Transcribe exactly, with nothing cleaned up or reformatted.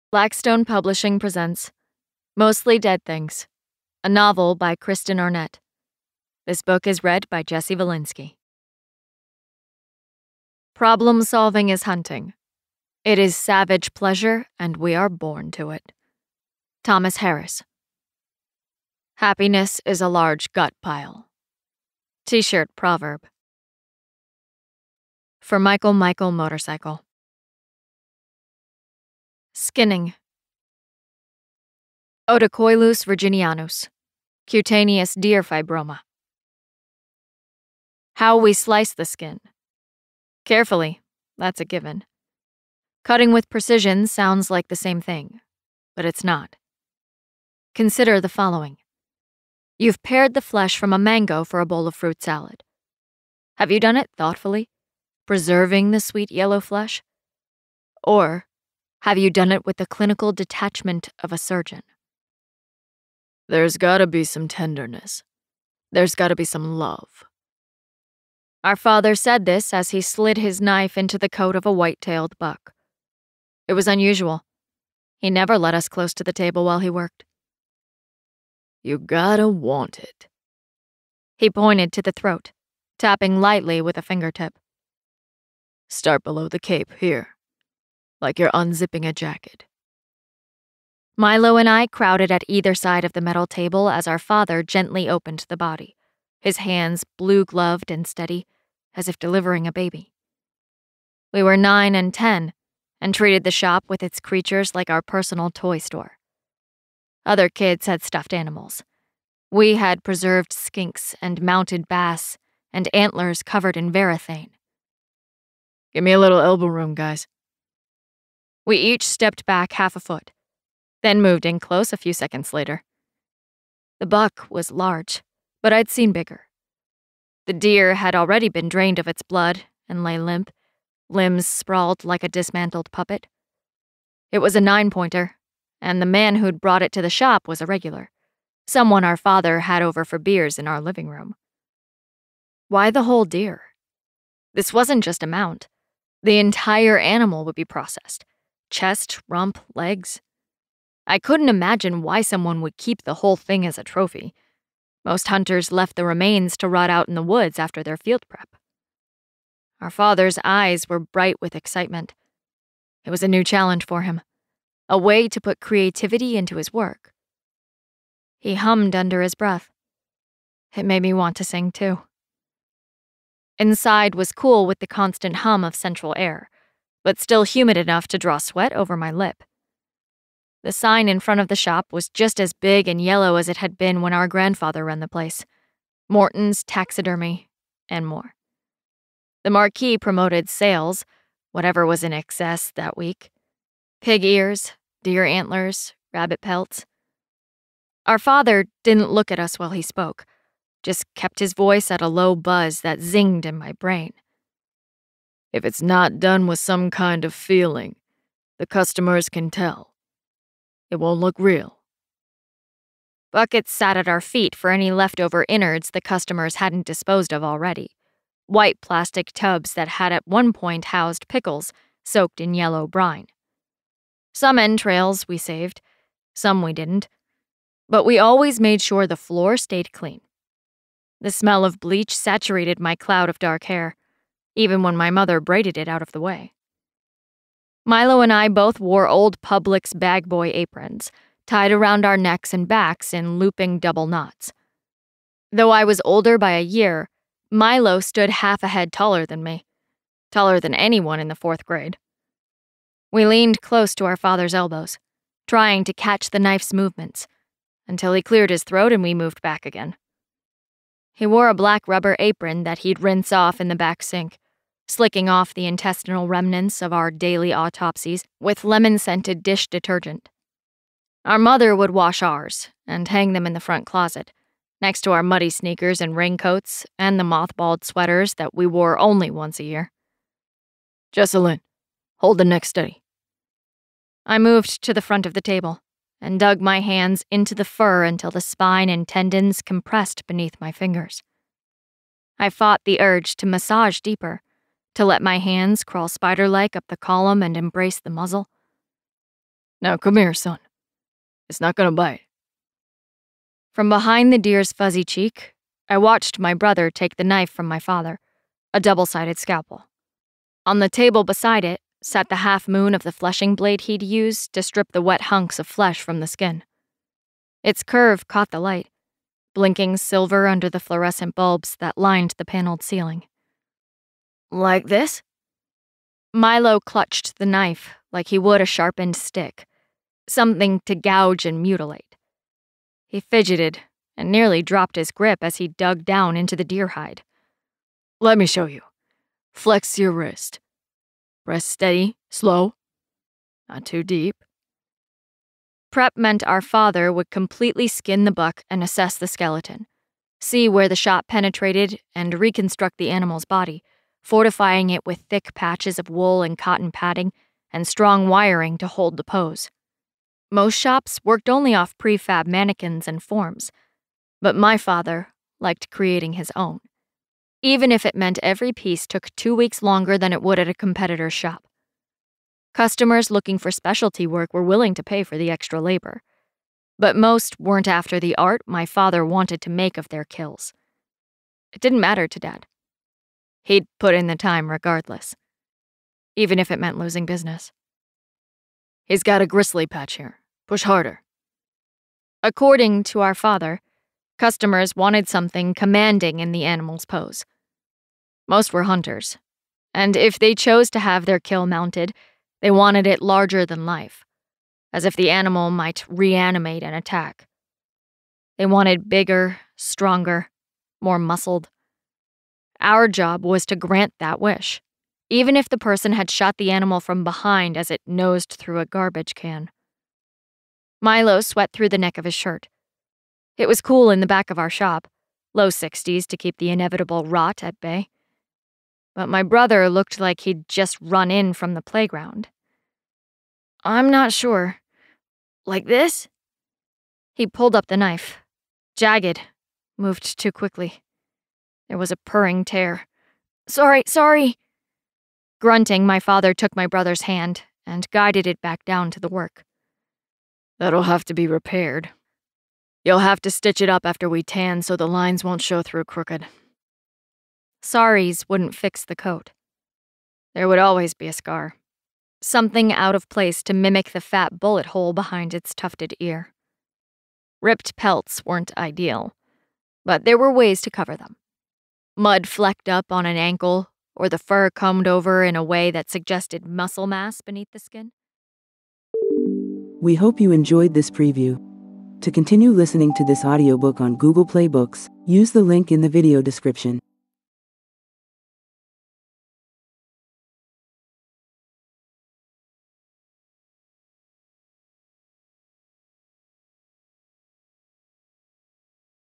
Blackstone Publishing presents Mostly Dead Things, a novel by Kristen Arnett. This book is read by Jessa Vilinsky. Problem solving is hunting. It is savage pleasure, and we are born to it. Thomas Harris. Happiness is a large gut pile. T-shirt proverb. For Michael Michael Motorcycle. Skinning. Odocoilus virginianus, cutaneous deer fibroma. How we slice the skin. Carefully, that's a given. Cutting with precision sounds like the same thing, but it's not. Consider the following. You've pared the flesh from a mango for a bowl of fruit salad. Have you done it thoughtfully, preserving the sweet yellow flesh? Or have you done it with the clinical detachment of a surgeon? There's gotta be some tenderness. There's gotta be some love. Our father said this as he slid his knife into the coat of a white-tailed buck. It was unusual. He never let us close to the table while he worked. You gotta want it. He pointed to the throat, tapping lightly with a fingertip. Start below the cape, here. Like you're unzipping a jacket. Milo and I crowded at either side of the metal table as our father gently opened the body, his hands blue-gloved and steady, as if delivering a baby. We were nine and ten, and treated the shop with its creatures like our personal toy store. Other kids had stuffed animals. We had preserved skinks and mounted bass and antlers covered in varathane. Give me a little elbow room, guys. We each stepped back half a foot, then moved in close a few seconds later. The buck was large, but I'd seen bigger. The deer had already been drained of its blood and lay limp, limbs sprawled like a dismantled puppet. It was a nine-pointer, and the man who'd brought it to the shop was a regular, someone our father had over for beers in our living room. Why the whole deer? This wasn't just a mount. The entire animal would be processed. Chest, rump, legs. I couldn't imagine why someone would keep the whole thing as a trophy. Most hunters left the remains to rot out in the woods after their field prep. Our father's eyes were bright with excitement. It was a new challenge for him, a way to put creativity into his work. He hummed under his breath. It made me want to sing too. Inside was cool with the constant hum of central air, but still humid enough to draw sweat over my lip. The sign in front of the shop was just as big and yellow as it had been when our grandfather ran the place. Morton's Taxidermy, and more. The marquee promoted sales, whatever was in excess that week. Pig ears, deer antlers, rabbit pelts. Our father didn't look at us while he spoke, just kept his voice at a low buzz that zinged in my brain. If it's not done with some kind of feeling, the customers can tell. It won't look real. Buckets sat at our feet for any leftover innards the customers hadn't disposed of already. White plastic tubs that had at one point housed pickles soaked in yellow brine. Some entrails we saved, some we didn't. But we always made sure the floor stayed clean. The smell of bleach saturated my cloud of dark hair, even when my mother braided it out of the way. Milo and I both wore old Publix bag boy aprons, tied around our necks and backs in looping double knots. Though I was older by a year, Milo stood half a head taller than me, taller than anyone in the fourth grade. We leaned close to our father's elbows, trying to catch the knife's movements, until he cleared his throat and we moved back again. He wore a black rubber apron that he'd rinse off in the back sink, slicking off the intestinal remnants of our daily autopsies with lemon-scented dish detergent. Our mother would wash ours and hang them in the front closet, next to our muddy sneakers and raincoats and the mothballed sweaters that we wore only once a year. Jessa-Lynn, hold the neck steady. I moved to the front of the table and dug my hands into the fur until the spine and tendons compressed beneath my fingers. I fought the urge to massage deeper, to let my hands crawl spider-like up the column and embrace the muzzle. Now come here, son. It's not gonna bite. From behind the deer's fuzzy cheek, I watched my brother take the knife from my father, a double-sided scalpel. On the table beside it sat the half-moon of the fleshing blade he'd used to strip the wet hunks of flesh from the skin. Its curve caught the light, blinking silver under the fluorescent bulbs that lined the paneled ceiling. Like this? Milo clutched the knife like he would a sharpened stick, something to gouge and mutilate. He fidgeted and nearly dropped his grip as he dug down into the deer hide. Let me show you. Flex your wrist. Press steady, slow. Not too deep. Prep meant our father would completely skin the buck and assess the skeleton, see where the shot penetrated, and reconstruct the animal's body, fortifying it with thick patches of wool and cotton padding and strong wiring to hold the pose. Most shops worked only off prefab mannequins and forms, but my father liked creating his own, even if it meant every piece took two weeks longer than it would at a competitor's shop. Customers looking for specialty work were willing to pay for the extra labor, but most weren't after the art my father wanted to make of their kills. It didn't matter to Dad. He'd put in the time regardless, even if it meant losing business. He's got a gristly patch here. Push harder. According to our father, customers wanted something commanding in the animal's pose. Most were hunters, and if they chose to have their kill mounted, they wanted it larger than life, as if the animal might reanimate and attack. They wanted bigger, stronger, more muscled. Our job was to grant that wish, even if the person had shot the animal from behind as it nosed through a garbage can. Milo sweat through the neck of his shirt. It was cool in the back of our shop, low sixties to keep the inevitable rot at bay. But my brother looked like he'd just run in from the playground. I'm not sure. Like this? He pulled up the knife. Jagged. Moved too quickly. There was a purring tear. Sorry, sorry. Grunting, my father took my brother's hand and guided it back down to the work. That'll have to be repaired. You'll have to stitch it up after we tan so the lines won't show through crooked. Sorries wouldn't fix the coat. There would always be a scar. Something out of place to mimic the fat bullet hole behind its tufted ear. Ripped pelts weren't ideal, but there were ways to cover them. Mud flecked up on an ankle, or the fur combed over in a way that suggested muscle mass beneath the skin. We hope you enjoyed this preview. To continue listening to this audiobook on Google Play Books, use the link in the video description.